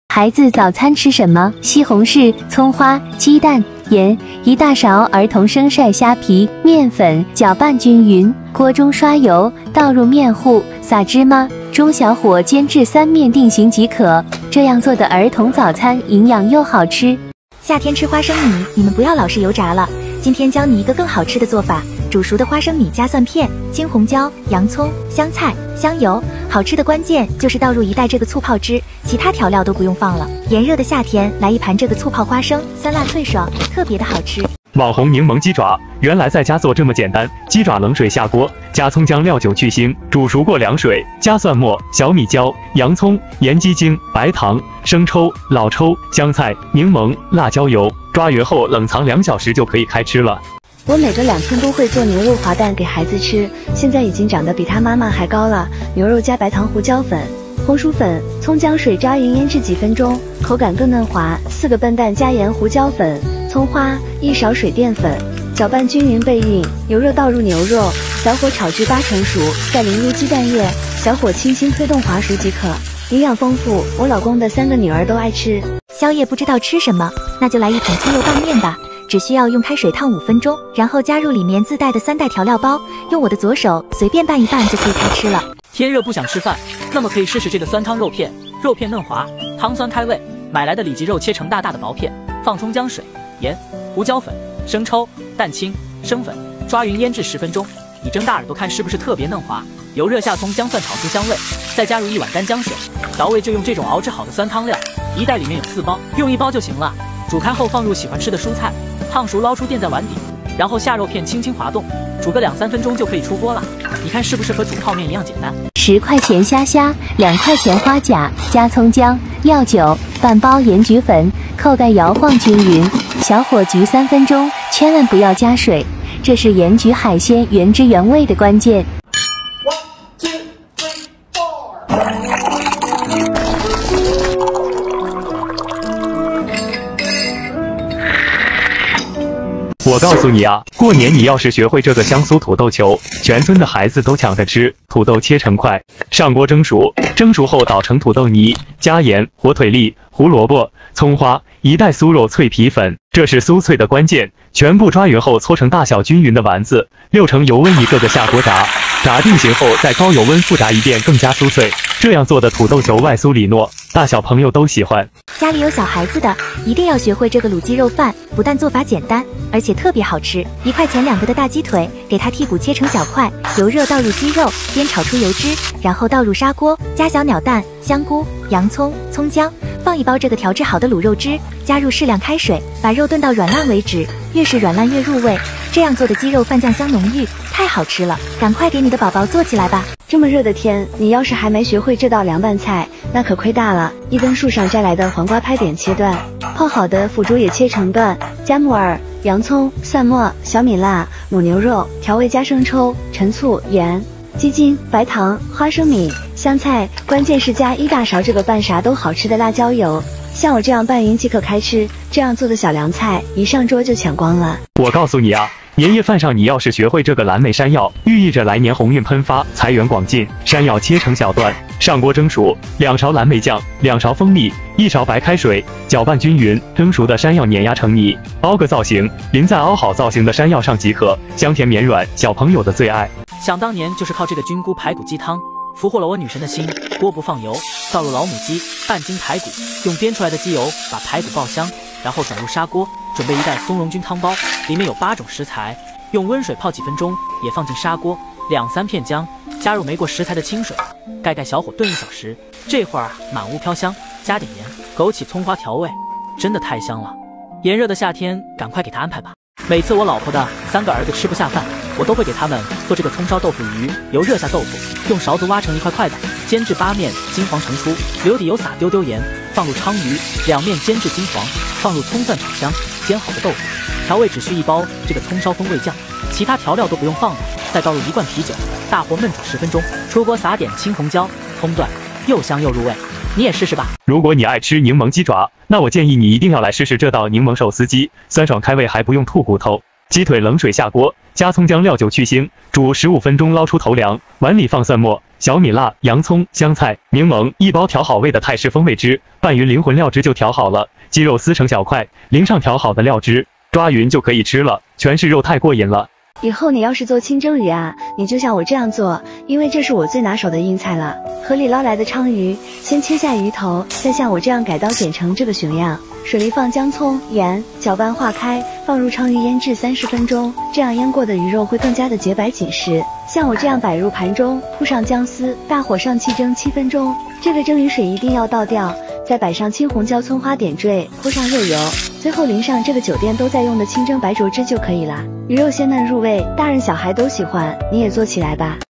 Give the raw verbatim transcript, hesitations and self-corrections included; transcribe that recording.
孩子早餐吃什么？西红柿、葱花、鸡蛋、盐，一大勺儿童生晒虾皮、面粉，搅拌均匀。锅中刷油，倒入面糊，撒芝麻，中小火煎至三面定型即可。这样做的儿童早餐营养又好吃。 夏天吃花生米，你们不要老是油炸了。今天教你一个更好吃的做法。煮熟的花生米加蒜片、青红椒、洋葱、香菜、香油，好吃的关键就是倒入一袋这个醋泡汁，其他调料都不用放了。炎热的夏天来一盘这个醋泡花生，酸辣脆爽，特别的好吃。 网红柠檬鸡爪，原来在家做这么简单。鸡爪冷水下锅，加葱姜料酒去腥，煮熟过凉水，加蒜末、小米椒、洋葱、盐鸡精、白糖、生抽、老抽、香菜、柠檬、辣椒油，抓匀后冷藏两小时就可以开吃了。 我每个两寸都会做牛肉滑蛋给孩子吃，现在已经长得比他妈妈还高了。牛肉加白糖、胡椒粉、红薯粉、葱姜水抓匀腌制几分钟，口感更嫩滑。四个笨蛋加盐、胡椒粉、葱花，一勺水淀粉，搅拌均匀备运。牛肉倒入牛肉，小火炒至八成熟，再淋入鸡蛋液，小火轻轻推动滑熟即可。营养丰富，我老公的三个女儿都爱吃。 宵夜不知道吃什么，那就来一桶葱油拌面吧。只需要用开水烫五分钟，然后加入里面自带的三袋调料包，用我的左手随便拌一拌就可以开吃了。 天热不想吃饭，那么可以试试这个酸汤肉片，肉片嫩滑，汤酸开胃。买来的里脊肉切成大大的薄片，放葱姜水、盐、胡椒粉、生抽、蛋清、生粉，抓匀腌制十分钟。你睁大耳朵看是不是特别嫩滑？油热下葱姜蒜炒出香味，再加入一碗干姜水，调味就用这种熬制好的酸汤料，一袋里面有四包，用一包就行了。煮开后放入喜欢吃的蔬菜，烫熟捞出垫在碗底，然后下肉片轻轻滑动，煮个两三分钟就可以出锅了。你看是不是和煮泡面一样简单？ 十块钱虾虾，两块钱花甲，加葱姜、料酒，半包盐焗粉，扣盖摇晃均匀，小火焗三分钟，千万不要加水，这是盐焗海鲜原汁原味的关键。 我告诉你啊，过年你要是学会这个香酥土豆球，全村的孩子都抢着吃。土豆切成块，上锅蒸熟，蒸熟后捣成土豆泥，加盐、火腿粒、胡萝卜、葱花，一袋酥肉脆皮粉，这是酥脆的关键。全部抓匀后搓成大小均匀的丸子，六成油温一个个下锅炸，炸定型后再高油温复炸一遍，更加酥脆。这样做的土豆球外酥里糯，大小朋友都喜欢。 家里有小孩子的，一定要学会这个卤鸡肉饭，不但做法简单，而且特别好吃。一块钱两个的大鸡腿，给它剔骨切成小块，油热倒入鸡肉，煸炒出油脂，然后倒入砂锅，加小鸟蛋、香菇、洋葱、葱姜，放一包这个调制好的卤肉汁，加入适量开水，把肉炖到软烂为止，越是软烂越入味。这样做的鸡肉饭酱香浓郁，太好吃了，赶快给你的宝宝做起来吧。 这么热的天，你要是还没学会这道凉拌菜，那可亏大了。一根树上摘来的黄瓜拍点切断，泡好的腐竹也切成段，加木耳、洋葱、蒜末、小米辣、母牛肉，调味加生抽、陈醋、盐、鸡精、白糖、花生米、香菜，关键是加一大勺这个拌啥都好吃的辣椒油。像我这样拌匀即可开吃，这样做的小凉菜一上桌就抢光了。 我告诉你啊，年夜饭上你要是学会这个蓝莓山药，寓意着来年鸿运喷发，财源广进。山药切成小段，上锅蒸熟，两勺蓝莓酱，两勺蜂蜜，一勺白开水，搅拌均匀。蒸熟的山药碾压成泥，凹个造型，淋在凹好造型的山药上即可，香甜绵软，小朋友的最爱。 想当年就是靠这个菌菇排骨鸡汤俘获了我女神的心。锅不放油，倒入老母鸡、半斤排骨，用煸出来的鸡油把排骨爆香，然后转入砂锅，准备一袋松茸菌汤包，里面有八种食材，用温水泡几分钟，也放进砂锅，两三片姜，加入没过食材的清水，盖盖小火炖一小时。这会儿满屋飘香，加点盐、枸杞、葱花调味，真的太香了。炎热的夏天，赶快给他安排吧。每次我老婆的三个儿子吃不下饭，我都会给他们做这个葱烧豆腐鱼。油热下豆腐，用勺子挖成一块块的，煎至八面金黄成出，留底油撒丢丢盐，放入鲳鱼，两面煎至金黄，放入葱蒜炒香，煎好的豆腐，调味只需一包这个葱烧风味酱，其他调料都不用放了，再倒入一罐啤酒，大火焖煮十分钟，出锅撒点青红椒、葱段，又香又入味。你也试试吧。 如果你爱吃柠檬鸡爪，那我建议你一定要来试试这道柠檬手撕鸡，酸爽开胃还不用吐骨头。 鸡腿冷水下锅，加葱姜料酒去腥，煮十五分钟，捞出头凉。碗里放蒜末、小米辣、洋葱、香菜、柠檬，一包调好味的泰式风味汁，拌匀灵魂料汁就调好了。鸡肉撕成小块，淋上调好的料汁，抓匀就可以吃了。全是肉，太过瘾了。 以后你要是做清蒸鱼啊，你就像我这样做，因为这是我最拿手的硬菜了。河里捞来的鲳鱼，先切下鱼头，再像我这样改刀剪成这个熊样。水里放姜葱、盐，搅拌化开，放入鲳鱼腌制三十分钟，这样腌过的鱼肉会更加的洁白紧实。像我这样摆入盘中，铺上姜丝，大火上气蒸七分钟。这个蒸鱼水一定要倒掉，再摆上青红椒、葱花点缀，泼上热油，最后淋上这个酒店都在用的清蒸白灼汁就可以了。鱼肉鲜嫩入味，大人小孩都喜欢，你也做起来吧。